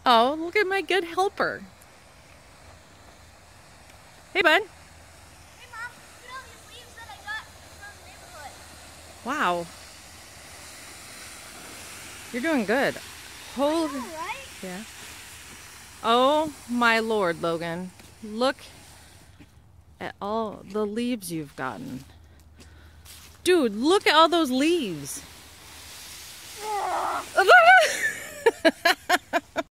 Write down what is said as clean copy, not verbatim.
Oh, look at my good helper. Hey, bud. Hey, Mom, look at all these leaves that I got from the neighborhood. Wow. You're doing good. Holy. I know, right? Yeah. Oh, my Lord, Logan. Look at all the leaves you've gotten. Dude, look at all those leaves.